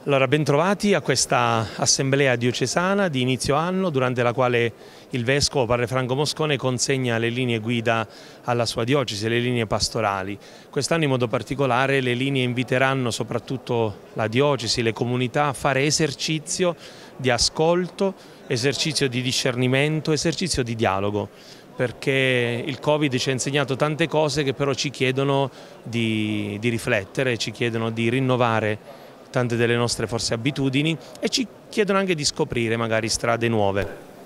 Allora, bentrovati a questa assemblea diocesana di inizio anno, durante la quale il Vescovo Padre Franco Moscone consegna le linee guida alla sua diocesi, le linee pastorali. Quest'anno in modo particolare le linee inviteranno soprattutto la diocesi, le comunità a fare esercizio di ascolto, esercizio di discernimento, esercizio di dialogo, perché il Covid ci ha insegnato tante cose che però ci chiedono di riflettere, ci chiedono di rinnovare tante delle nostre forse abitudini e ci chiedono anche di scoprire magari strade nuove.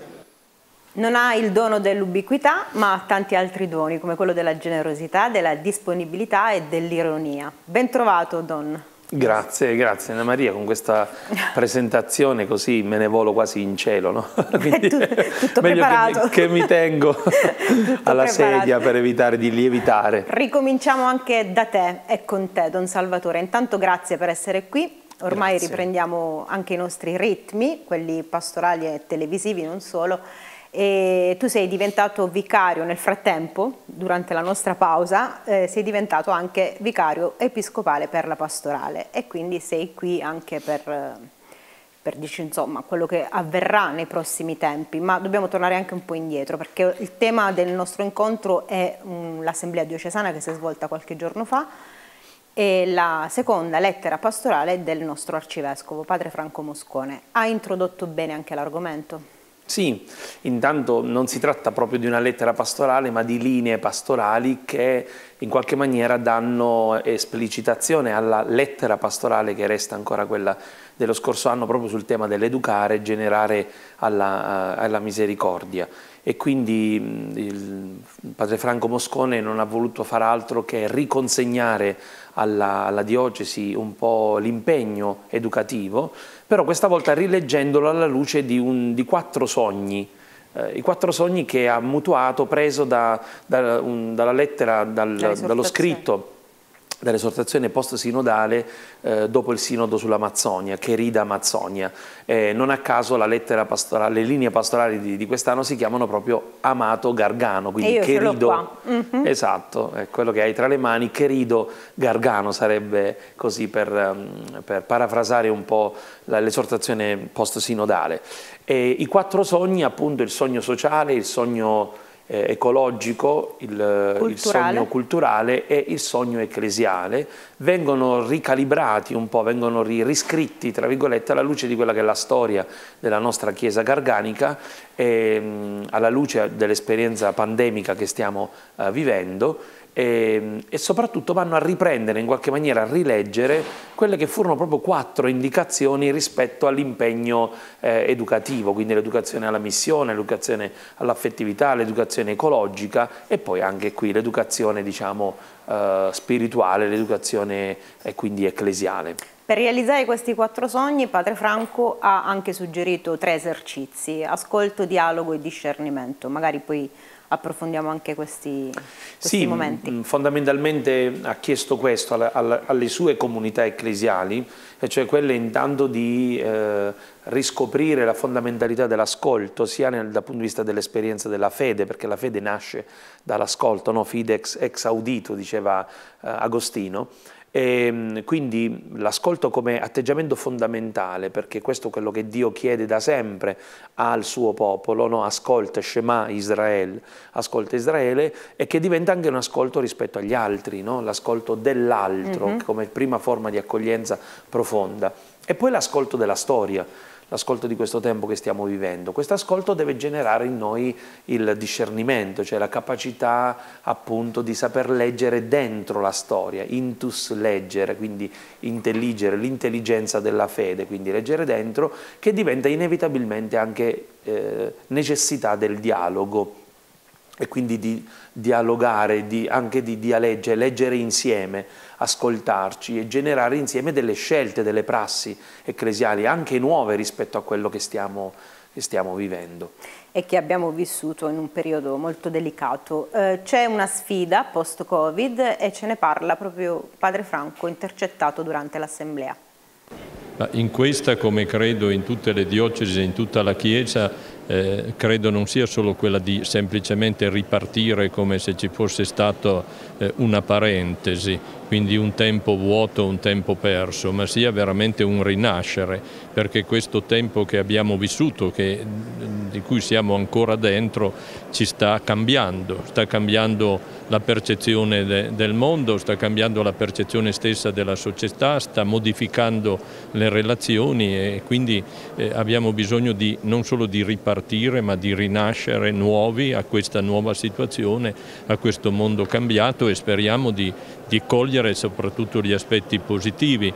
Non ha il dono dell'ubiquità, ma ha tanti altri doni, come quello della generosità, della disponibilità e dell'ironia. Ben trovato, Don. Grazie, grazie Anna Maria, con questa presentazione così me ne volo quasi in cielo, no? Quindi tutto meglio preparato. che mi tengo alla sedia per evitare di lievitare. Ricominciamo anche da te e con te, Don Salvatore. Intanto grazie per essere qui. Ormai Grazie. Riprendiamo anche i nostri ritmi, quelli pastorali e televisivi, non solo. E tu sei diventato vicario nel frattempo, durante la nostra pausa, sei diventato anche vicario episcopale per la pastorale e quindi sei qui anche per dirci insomma quello che avverrà nei prossimi tempi, ma dobbiamo tornare anche un po' indietro perché il tema del nostro incontro è l'assemblea diocesana che si è svolta qualche giorno fa e la seconda lettera pastorale del nostro arcivescovo, Padre Franco Moscone. Ha introdotto bene anche l'argomento? Sì, intanto non si tratta proprio di una lettera pastorale, ma di linee pastorali che in qualche maniera danno esplicitazione alla lettera pastorale che resta ancora quella dello scorso anno proprio sul tema dell'educare e generare alla misericordia. E quindi il Padre Franco Moscone non ha voluto far altro che riconsegnare alla diocesi un po' l'impegno educativo, però questa volta rileggendolo alla luce di 4 sogni. I 4 sogni che ha mutuato, preso dalla lettera, dallo scritto dell'esortazione post-sinodale dopo il sinodo sull'Amazzonia, Querida Amazzonia. Non a caso la lettera pastorale, le linee pastorali di quest'anno si chiamano proprio Amato Gargano, quindi Querido, esatto, è quello che hai tra le mani, Querido Gargano sarebbe così per parafrasare un po' l'esortazione post-sinodale. I 4 sogni, appunto il sogno sociale, il sogno ecologico, il sogno culturale e il sogno ecclesiale vengono ricalibrati un po', vengono riscritti tra virgolette alla luce di quella che è la storia della nostra Chiesa garganica e alla luce dell'esperienza pandemica che stiamo vivendo e soprattutto vanno a riprendere in qualche maniera, a rileggere quelle che furono proprio 4 indicazioni rispetto all'impegno educativo, quindi l'educazione alla missione, l'educazione all'affettività, l'educazione ecologica e poi anche qui l'educazione diciamo spirituale, l'educazione quindi ecclesiale. Per realizzare questi 4 sogni Padre Franco ha anche suggerito 3 esercizi: ascolto, dialogo e discernimento. Magari poi approfondiamo anche questi momenti. Fondamentalmente ha chiesto questo alle sue comunità ecclesiali, e cioè quelle intanto di riscoprire la fondamentalità dell'ascolto, sia dal punto di vista dell'esperienza della fede, perché la fede nasce dall'ascolto, no? Fidex ex audito, diceva Agostino. E quindi l'ascolto come atteggiamento fondamentale, perché questo è quello che Dio chiede da sempre al suo popolo, no? Ascolta, Shema Israel, ascolta Israele, e che diventa anche un ascolto rispetto agli altri, no? L'ascolto dell'altro come prima forma di accoglienza profonda. E poi l'ascolto della storia, l'ascolto di questo tempo che stiamo vivendo. Questo ascolto deve generare in noi il discernimento, cioè la capacità appunto di saper leggere dentro la storia, intus leggere, quindi intelligere, l'intelligenza della fede, quindi leggere dentro, che diventa inevitabilmente anche necessità del dialogo e quindi di dialogare, anche di dialeggere, leggere insieme, ascoltarci e generare insieme delle scelte, delle prassi ecclesiali anche nuove rispetto a quello che stiamo vivendo. E che abbiamo vissuto in un periodo molto delicato. C'è una sfida post-Covid e ce ne parla proprio Padre Franco, intercettato durante l'assemblea. In questa, come credo in tutte le diocesi, in tutta la Chiesa, credo non sia solo quella di semplicemente ripartire come se ci fosse stata una parentesi, quindi un tempo vuoto, un tempo perso, ma sia veramente un rinascere, perché questo tempo che abbiamo vissuto, di cui siamo ancora dentro, ci sta cambiando la percezione del mondo, sta cambiando la percezione stessa della società, sta modificando le relazioni e quindi abbiamo bisogno non solo di ripartire ma di rinascere nuovi a questa nuova situazione, a questo mondo cambiato, e speriamo di cogliere soprattutto gli aspetti positivi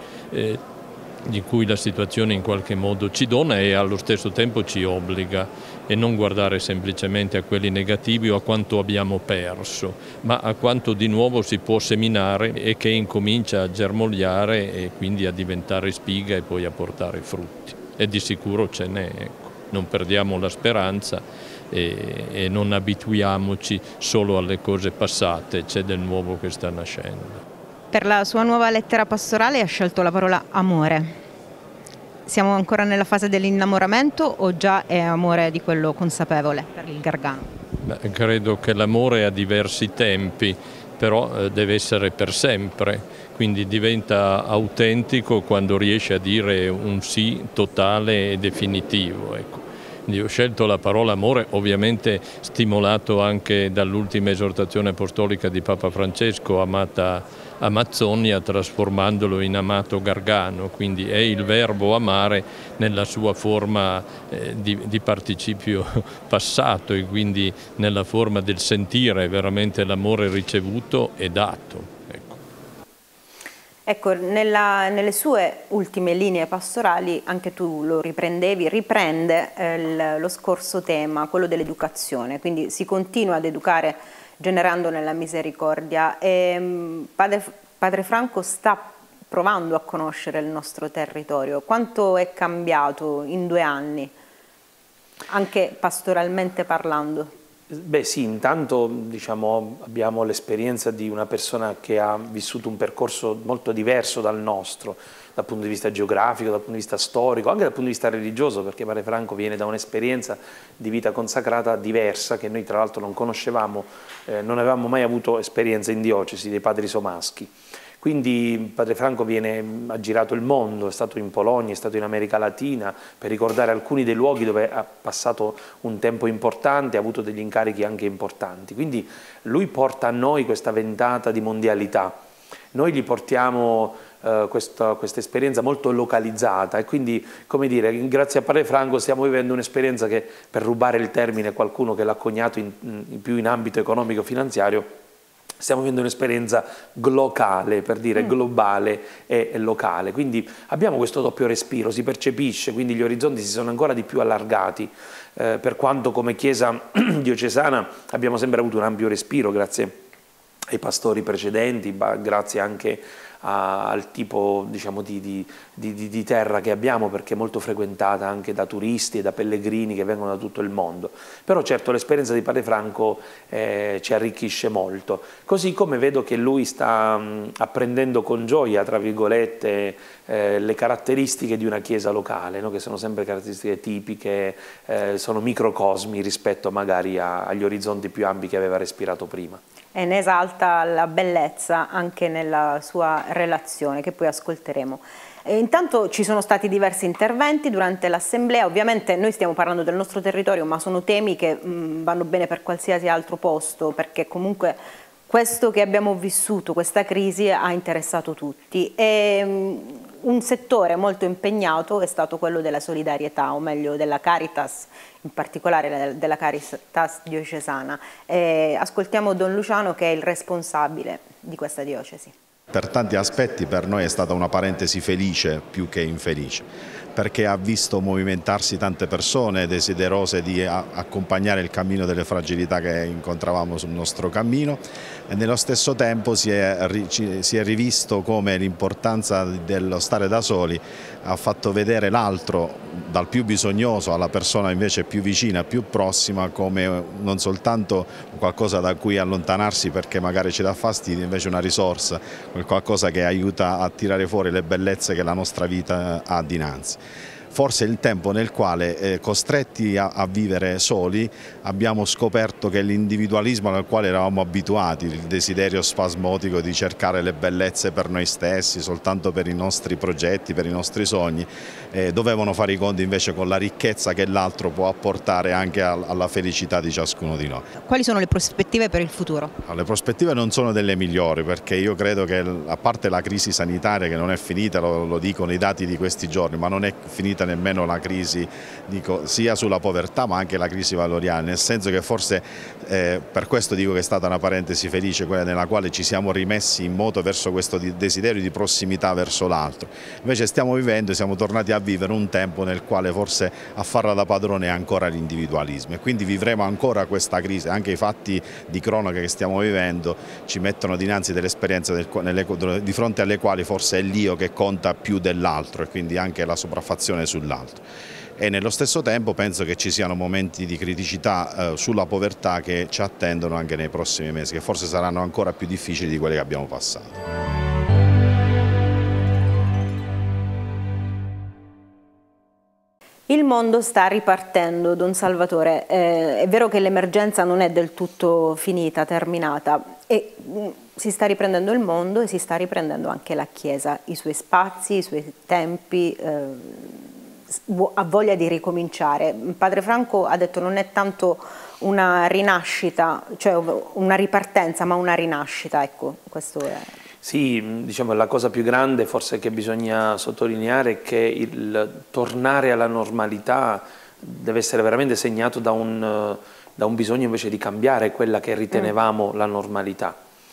di cui la situazione in qualche modo ci dona e allo stesso tempo ci obbliga, e non guardare semplicemente a quelli negativi o a quanto abbiamo perso, ma a quanto di nuovo si può seminare e che incomincia a germogliare e quindi a diventare spiga e poi a portare frutti. E di sicuro ce n'è, ecco. Non perdiamo la speranza e non abituiamoci solo alle cose passate, c'è del nuovo che sta nascendo. Per la sua nuova lettera pastorale ha scelto la parola amore. Siamo ancora nella fase dell'innamoramento o già è amore di quello consapevole per il Gargano? Beh, credo che l'amore ha diversi tempi, però deve essere per sempre, quindi diventa autentico quando riesce a dire un sì totale e definitivo, ecco. Quindi ho scelto la parola amore, ovviamente stimolato anche dall'ultima esortazione apostolica di Papa Francesco, amata Amazzonia, trasformandolo in amato Gargano, quindi è il verbo amare nella sua forma di participio passato e quindi nella forma del sentire veramente l'amore ricevuto e dato. Ecco, nelle sue ultime linee pastorali, anche tu lo riprende lo scorso tema, quello dell'educazione, quindi si continua ad educare generando nella misericordia. Padre Franco sta provando a conoscere il nostro territorio. Quanto è cambiato in 2 anni, anche pastoralmente parlando? Beh sì, intanto diciamo, abbiamo l'esperienza di una persona che ha vissuto un percorso molto diverso dal nostro, dal punto di vista geografico, dal punto di vista storico, anche dal punto di vista religioso, perché Padre Franco viene da un'esperienza di vita consacrata diversa, che noi tra l'altro non conoscevamo, non avevamo mai avuto esperienza in diocesi dei padri somaschi. Quindi Padre Franco ha girato il mondo, è stato in Polonia, è stato in America Latina, per ricordare alcuni dei luoghi dove ha passato un tempo importante, ha avuto degli incarichi anche importanti. Quindi lui porta a noi questa ventata di mondialità. Noi gli portiamo questa esperienza molto localizzata e quindi, come dire, grazie a Padre Franco stiamo vivendo un'esperienza che, per rubare il termine a qualcuno che l'ha coniato più in ambito economico-finanziario, stiamo vivendo un'esperienza glocale, per dire globale e locale, quindi abbiamo questo doppio respiro, si percepisce, quindi gli orizzonti si sono ancora di più allargati, per quanto come Chiesa diocesana abbiamo sempre avuto un ampio respiro grazie ai pastori precedenti, grazie anche al tipo, diciamo, di terra che abbiamo, perché è molto frequentata anche da turisti e da pellegrini che vengono da tutto il mondo. Però certo l'esperienza di Padre Franco ci arricchisce molto, così come vedo che lui sta apprendendo con gioia, tra virgolette, le caratteristiche di una chiesa locale, no? Che sono sempre caratteristiche tipiche, sono microcosmi rispetto magari agli orizzonti più ampi che aveva respirato prima. E ne esalta la bellezza anche nella sua relazione, che poi ascolteremo. Intanto ci sono stati diversi interventi durante l'assemblea, ovviamente noi stiamo parlando del nostro territorio, ma sono temi che vanno bene per qualsiasi altro posto, perché comunque questo che abbiamo vissuto, questa crisi, ha interessato tutti. Un settore molto impegnato è stato quello della solidarietà, o meglio della Caritas, in particolare della Caritas diocesana. Ascoltiamo Don Luciano, che è il responsabile di questa diocesi. Per tanti aspetti per noi è stata una parentesi felice più che infelice, perché ha visto movimentarsi tante persone desiderose di accompagnare il cammino delle fragilità che incontravamo sul nostro cammino, e nello stesso tempo si è rivisto come l'importanza dello stare da soli ha fatto vedere l'altro, dal più bisognoso alla persona invece più vicina, più prossima, come non soltanto qualcosa da cui allontanarsi perché magari ci dà fastidio, invece una risorsa, qualcosa che aiuta a tirare fuori le bellezze che la nostra vita ha dinanzi. forse è il tempo nel quale, costretti a vivere soli, abbiamo scoperto che l'individualismo al quale eravamo abituati, il desiderio spasmodico di cercare le bellezze per noi stessi, soltanto per i nostri progetti, per i nostri sogni, dovevano fare i conti invece con la ricchezza che l'altro può apportare anche alla felicità di ciascuno di noi. Quali sono le prospettive per il futuro? Le prospettive non sono delle migliori, perché io credo che, a parte la crisi sanitaria che non è finita, lo dicono i dati di questi giorni, ma non è finita nemmeno la crisi, dico, sia sulla povertà ma anche la crisi valoriale, nel senso che forse, per questo dico che è stata una parentesi felice, quella nella quale ci siamo rimessi in moto verso questo desiderio di prossimità verso l'altro. Invece stiamo vivendo, siamo tornati a vivere un tempo nel quale forse a farla da padrone è ancora l'individualismo, e quindi vivremo ancora questa crisi. Anche i fatti di cronaca che stiamo vivendo ci mettono dinanzi delle esperienze di fronte alle quali forse è l'io che conta più dell'altro, e quindi anche la sopraffazione sull'altro. E nello stesso tempo penso che ci siano momenti di criticità sulla povertà che ci attendono anche nei prossimi mesi, che forse saranno ancora più difficili di quelli che abbiamo passato. Il mondo sta ripartendo, Don Salvatore. È vero che l'emergenza non è del tutto finita, terminata, e si sta riprendendo il mondo e si sta riprendendo anche la Chiesa, i suoi spazi, i suoi tempi, ha voglia di ricominciare. Padre Franco ha detto non è tanto una rinascita, cioè una ripartenza, ma una rinascita, ecco, questo è. Sì, diciamo la cosa più grande forse che bisogna sottolineare è che il tornare alla normalità deve essere veramente segnato da un bisogno invece di cambiare quella che ritenevamo la normalità.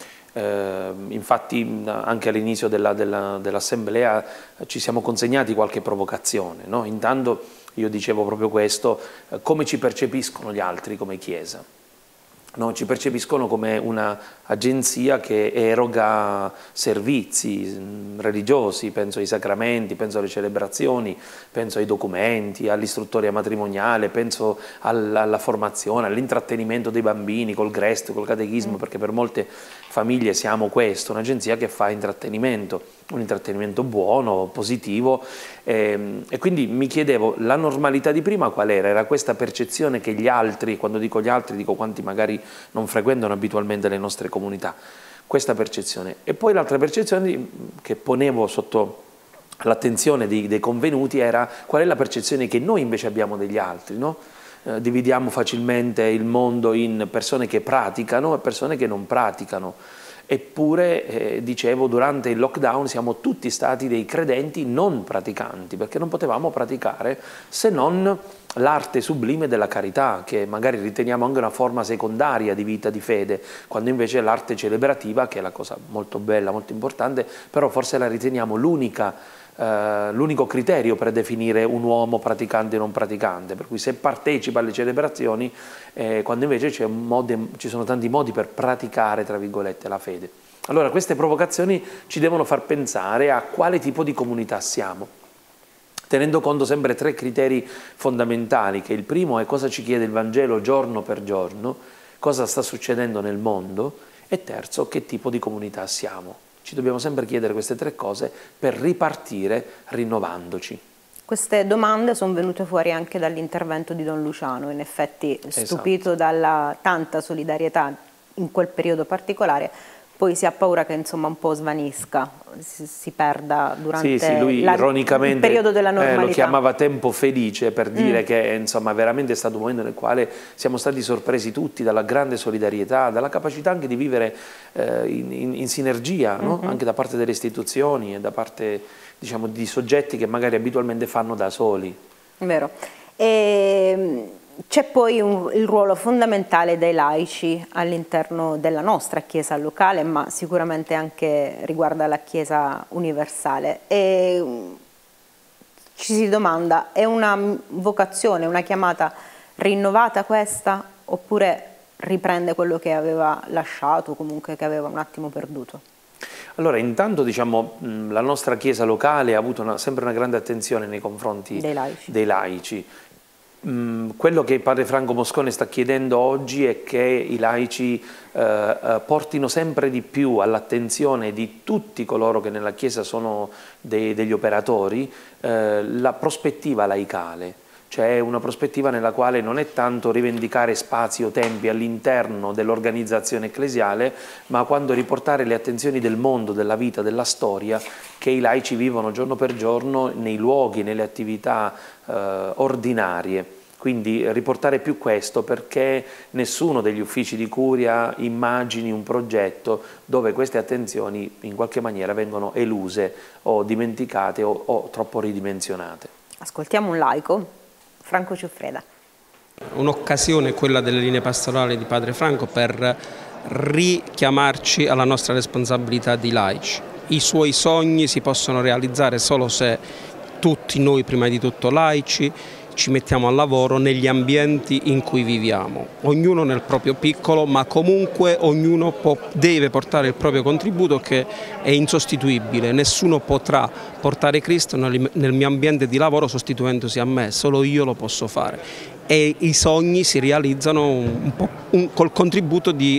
Infatti anche all'inizio dell'assemblea ci siamo consegnati qualche provocazione, no? Intanto io dicevo proprio questo, come ci percepiscono gli altri come Chiesa? No, ci percepiscono come un'agenzia che eroga servizi religiosi, penso ai sacramenti, penso alle celebrazioni, penso ai documenti, all'istruttoria matrimoniale, penso alla formazione, all'intrattenimento dei bambini col Grest, col catechismo, perché per molte famiglie siamo questo, un'agenzia che fa intrattenimento, un intrattenimento buono, positivo, e quindi mi chiedevo, la normalità di prima qual era? Era questa percezione che gli altri, quando dico gli altri dico quanti magari non frequentano abitualmente le nostre comunità, questa percezione. E poi l'altra percezione che ponevo sotto l'attenzione dei convenuti era qual è la percezione che noi invece abbiamo degli altri, no? Dividiamo facilmente il mondo in persone che praticano e persone che non praticano. Eppure, dicevo, durante il lockdown siamo tutti stati dei credenti non praticanti, perché non potevamo praticare se non l'arte sublime della carità, che magari riteniamo anche una forma secondaria di vita di fede, quando invece l'arte celebrativa, che è la cosa molto bella, molto importante, però forse la riteniamo l'unico criterio per definire un uomo praticante e non praticante, per cui se partecipa alle celebrazioni, quando invece ci sono tanti modi per praticare, tra virgolette, la fede. Allora queste provocazioni ci devono far pensare a quale tipo di comunità siamo, tenendo conto sempre tre criteri fondamentali, che il primo è cosa ci chiede il Vangelo giorno per giorno, cosa sta succedendo nel mondo, e terzo, che tipo di comunità siamo. Ci dobbiamo sempre chiedere queste tre cose per ripartire rinnovandoci. Queste domande sono venute fuori anche dall'intervento di Don Luciano, in effetti stupito dalla tanta solidarietà in quel periodo particolare, poi si ha paura che insomma un po' svanisca, si perda durante lui ironicamente, il periodo della normalità. Lo chiamava tempo felice per dire che insomma veramente è stato un momento nel quale siamo stati sorpresi tutti dalla grande solidarietà, dalla capacità anche di vivere in sinergia, no? Anche da parte delle istituzioni e da parte, diciamo, di soggetti che magari abitualmente fanno da soli. Vero. C'è poi il ruolo fondamentale dei laici all'interno della nostra Chiesa locale, ma sicuramente anche riguarda la Chiesa universale. E ci si domanda, è una vocazione, una chiamata rinnovata questa, oppure riprende quello che aveva lasciato, comunque che aveva un attimo perduto? Allora, intanto diciamo la nostra Chiesa locale ha avuto sempre una grande attenzione nei confronti dei laici. Quello che padre Franco Moscone sta chiedendo oggi è che i laici portino sempre di più all'attenzione di tutti coloro che nella Chiesa sono degli operatori la prospettiva laicale. Cioè una prospettiva nella quale non è tanto rivendicare spazi o tempi all'interno dell'organizzazione ecclesiale, ma quando riportare le attenzioni del mondo, della vita, della storia che i laici vivono giorno per giorno nei luoghi, nelle attività ordinarie. Quindi riportare più questo, perché nessuno degli uffici di curia immagini un progetto dove queste attenzioni in qualche maniera vengono eluse o dimenticate o troppo ridimensionate. Ascoltiamo un laico. Franco Ciuffreda. Un'occasione quella delle linee pastorali di padre Franco per richiamarci alla nostra responsabilità di laici. I suoi sogni si possono realizzare solo se tutti noi, prima di tutto laici, ci mettiamo al lavoro negli ambienti in cui viviamo, ognuno nel proprio piccolo, ma comunque ognuno deve portare il proprio contributo, che è insostituibile. Nessuno potrà portare Cristo nel mio ambiente di lavoro sostituendosi a me, solo io lo posso fare. E i sogni si realizzano col contributo di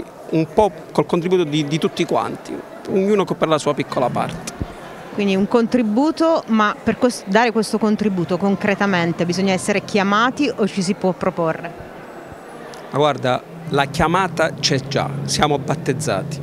tutti quanti, ognuno per la sua piccola parte. Quindi un contributo, ma per dare questo contributo concretamente bisogna essere chiamati o ci si può proporre? Ma guarda, la chiamata c'è già, siamo battezzati.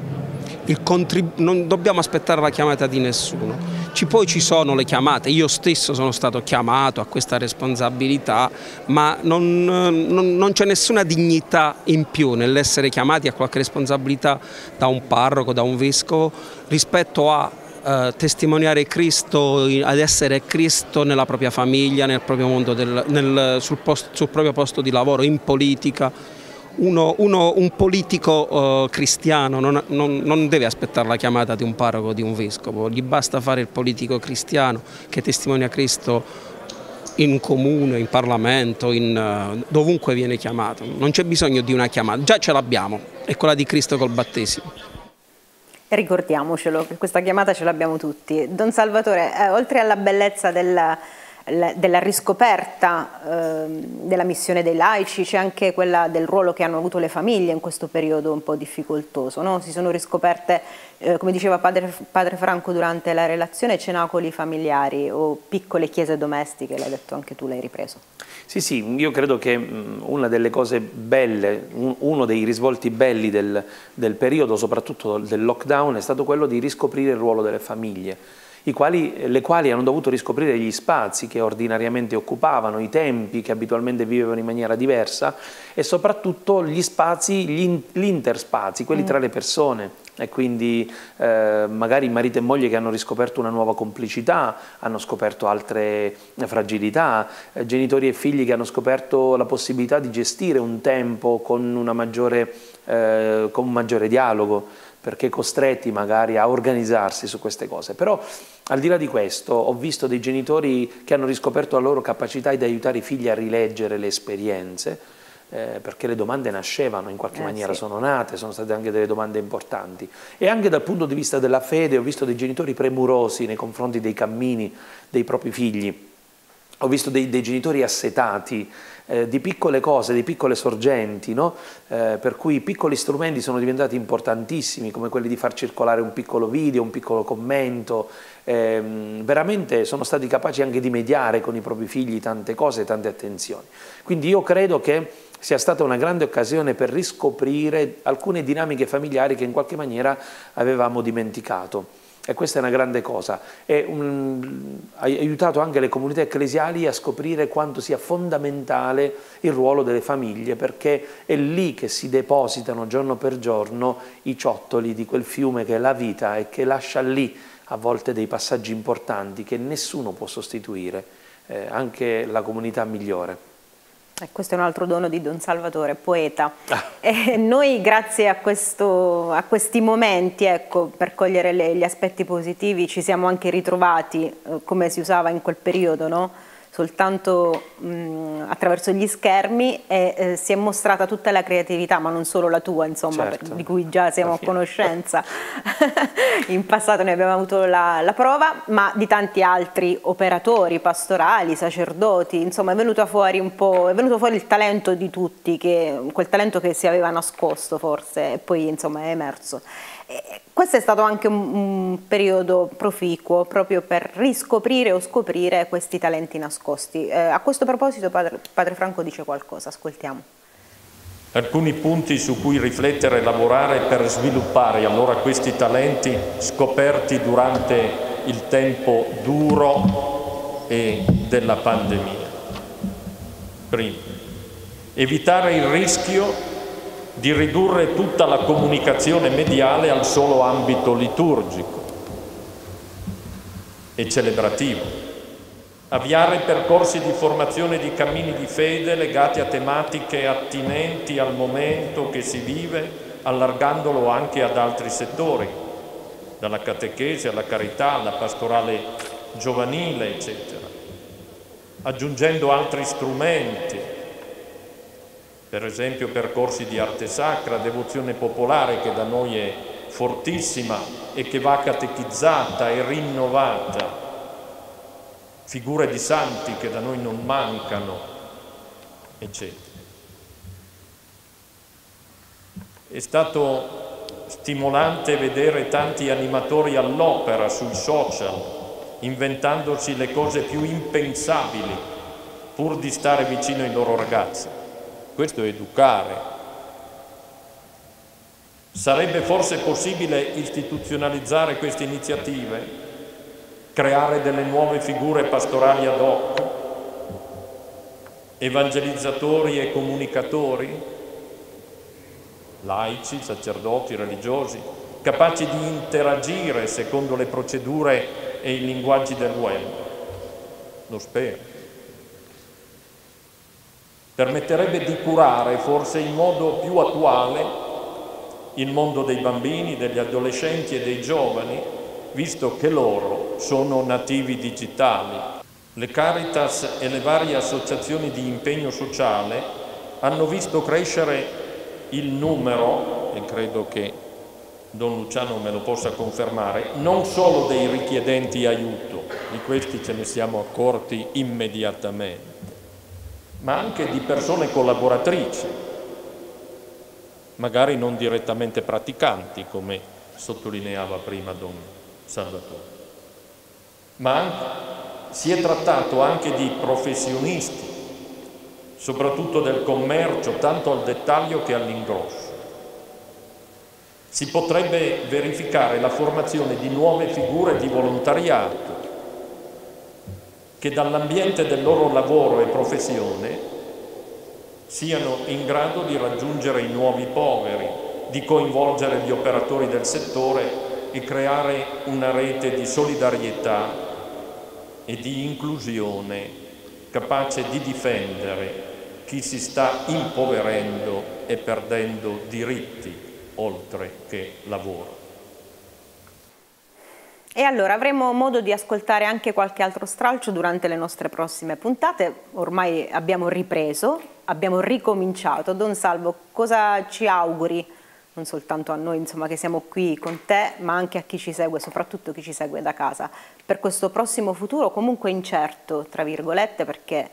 Non dobbiamo aspettare la chiamata di nessuno. Poi ci sono le chiamate, io stesso sono stato chiamato a questa responsabilità, ma non c'è nessuna dignità in più nell'essere chiamati a qualche responsabilità da un parroco, da un vescovo, rispetto a testimoniare Cristo, ad essere Cristo nella propria famiglia, nel proprio mondo, sul proprio posto di lavoro, in politica. Un politico cristiano non deve aspettare la chiamata di un parroco o di un vescovo, gli basta fare il politico cristiano che testimonia Cristo in un comune, in Parlamento, dovunque viene chiamato. Non c'è bisogno di una chiamata, già ce l'abbiamo, è quella di Cristo col battesimo. Ricordiamocelo, che questa chiamata ce l'abbiamo tutti. Don Salvatore, oltre alla bellezza della riscoperta della missione dei laici, c'è anche quella del ruolo che hanno avuto le famiglie in questo periodo un po' difficoltoso, no? Si sono riscoperte, come diceva padre Franco durante la relazione, cenacoli familiari o piccole chiese domestiche, l'hai detto anche tu, l'hai ripreso. Sì, io credo che una delle cose belle, uno dei risvolti belli del periodo, soprattutto del lockdown, è stato quello di riscoprire il ruolo delle famiglie, le quali hanno dovuto riscoprire gli spazi che ordinariamente occupavano, i tempi che abitualmente vivevano in maniera diversa e soprattutto gli spazi, gli interspazi, quelli tra le persone. E quindi magari marito e moglie che hanno riscoperto una nuova complicità, hanno scoperto altre fragilità, genitori e figli che hanno scoperto la possibilità di gestire un tempo con un maggiore dialogo, perché costretti magari a organizzarsi su queste cose. Però al di là di questo ho visto dei genitori che hanno riscoperto la loro capacità di aiutare i figli a rileggere le esperienze, perché le domande nascevano, in qualche maniera sono nate, sono state anche delle domande importanti. E anche dal punto di vista della fede ho visto dei genitori premurosi nei confronti dei cammini dei propri figli. Ho visto dei genitori assetati di piccole cose, di piccole sorgenti, no? Per cui piccoli strumenti sono diventati importantissimi, come quelli di far circolare un piccolo video, un piccolo commento. Veramente sono stati capaci anche di mediare con i propri figli tante cose, tante attenzioni. Quindi io credo che sia stata una grande occasione per riscoprire alcune dinamiche familiari che in qualche maniera avevamo dimenticato. E questa è una grande cosa, ha aiutato anche le comunità ecclesiali a scoprire quanto sia fondamentale il ruolo delle famiglie, perché è lì che si depositano giorno per giorno i ciottoli di quel fiume che è la vita e che lascia lì a volte dei passaggi importanti che nessuno può sostituire, anche la comunità migliore. Questo è un altro dono di Don Salvatore, poeta. Noi grazie a questi momenti, ecco, per cogliere gli aspetti positivi, ci siamo anche ritrovati, come si usava in quel periodo, no? soltanto attraverso gli schermi e si è mostrata tutta la creatività, ma non solo la tua, insomma, certo, di cui già siamo a conoscenza. In passato ne abbiamo avuto la prova, ma di tanti altri operatori pastorali, sacerdoti, insomma è venuto fuori il talento di tutti, quel talento che si aveva nascosto forse e poi insomma è emerso. Questo è stato anche un periodo proficuo proprio per riscoprire o scoprire questi talenti nascosti. A questo proposito padre Franco dice qualcosa, ascoltiamo. Alcuni punti su cui riflettere e lavorare per sviluppare allora questi talenti scoperti durante il tempo duro e della pandemia. Primo, evitare il rischio di ridurre tutta la comunicazione mediale al solo ambito liturgico e celebrativo. Avviare percorsi di formazione di cammini di fede legati a tematiche attinenti al momento che si vive, allargandolo anche ad altri settori, dalla catechesi alla carità, alla pastorale giovanile, eccetera. Aggiungendo altri strumenti, per esempio percorsi di arte sacra, devozione popolare che da noi è fortissima e che va catechizzata e rinnovata, figure di santi che da noi non mancano, eccetera. È stato stimolante vedere tanti animatori all'opera sui social, inventandosi le cose più impensabili pur di stare vicino ai loro ragazzi. Questo è educare. Sarebbe forse possibile istituzionalizzare queste iniziative, creare delle nuove figure pastorali ad hoc, evangelizzatori e comunicatori, laici, sacerdoti, religiosi, capaci di interagire secondo le procedure e i linguaggi del web. Lo spero. Permetterebbe di curare, forse in modo più attuale, il mondo dei bambini, degli adolescenti e dei giovani, visto che loro sono nativi digitali. Le Caritas e le varie associazioni di impegno sociale hanno visto crescere il numero, e credo che Don Luciano me lo possa confermare, non solo dei richiedenti aiuto, di questi ce ne siamo accorti immediatamente, ma anche di persone collaboratrici, magari non direttamente praticanti, come sottolineava prima Don Salvatore. Ma si è trattato anche di professionisti, soprattutto del commercio, tanto al dettaglio che all'ingrosso. Si potrebbe verificare la formazione di nuove figure di volontariato, che dall'ambiente del loro lavoro e professione siano in grado di raggiungere i nuovi poveri, di coinvolgere gli operatori del settore e creare una rete di solidarietà e di inclusione capace di difendere chi si sta impoverendo e perdendo diritti oltre che lavoro. E allora avremo modo di ascoltare anche qualche altro stralcio durante le nostre prossime puntate. Ormai abbiamo ripreso, abbiamo ricominciato. Don Salvo, cosa ci auguri? Non soltanto a noi, insomma, che siamo qui con te, ma anche a chi ci segue, soprattutto chi ci segue da casa, per questo prossimo futuro comunque incerto, tra virgolette, perché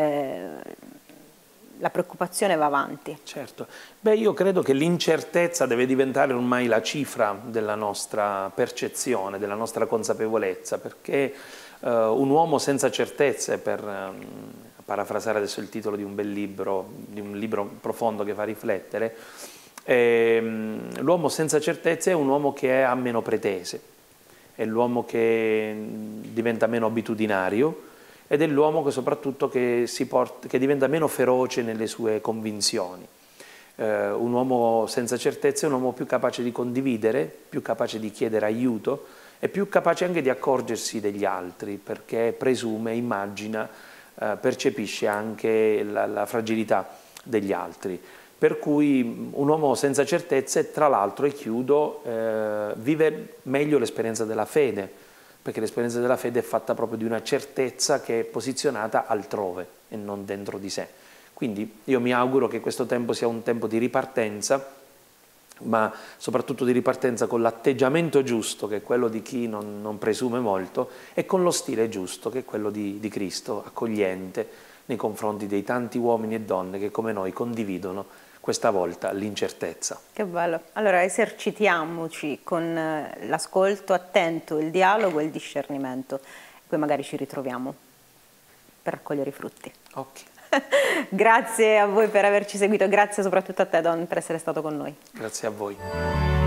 la preoccupazione va avanti. Certo. Beh, io credo che l'incertezza deve diventare ormai la cifra della nostra percezione, della nostra consapevolezza, perché un uomo senza certezze, per parafrasare adesso il titolo di un bel libro, di un libro profondo che fa riflettere, l'uomo senza certezze è un uomo che ha meno pretese, è l'uomo che diventa meno abitudinario, ed è l'uomo che soprattutto che diventa meno feroce nelle sue convinzioni. Un uomo senza certezze è un uomo più capace di condividere, più capace di chiedere aiuto e più capace anche di accorgersi degli altri, perché presume, immagina, percepisce anche la fragilità degli altri. Per cui un uomo senza certezze, tra l'altro, e chiudo, vive meglio l'esperienza della fede, perché l'esperienza della fede è fatta proprio di una certezza che è posizionata altrove e non dentro di sé. Quindi io mi auguro che questo tempo sia un tempo di ripartenza, ma soprattutto di ripartenza con l'atteggiamento giusto, che è quello di chi non presume molto, e con lo stile giusto, che è quello di Cristo, accogliente nei confronti dei tanti uomini e donne che come noi condividono questa volta l'incertezza. Che bello. Allora esercitiamoci con l'ascolto attento, il dialogo e il discernimento. Poi magari ci ritroviamo per raccogliere i frutti. Ok. Grazie a voi per averci seguito, grazie soprattutto a te Don per essere stato con noi. Grazie a voi.